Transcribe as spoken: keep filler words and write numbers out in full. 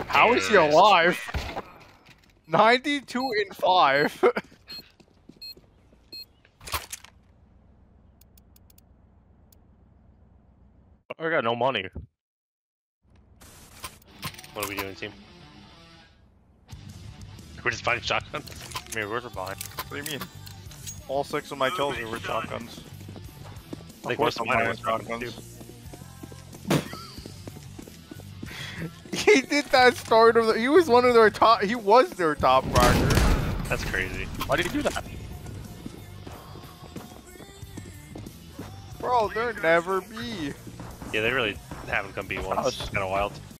How is he alive? ninety-two in five. I got no money. What are we doing, team? We're just finding shotguns? I mean, we're fine. What do you mean? All six of my kills were with shotguns. I think most of mine are with shotguns, too. He did that start of the, he was one of their top, he was their top marker. That's crazy. Why did he do that? Bro, there never be. Yeah, they really haven't come B once. It's kind of wild.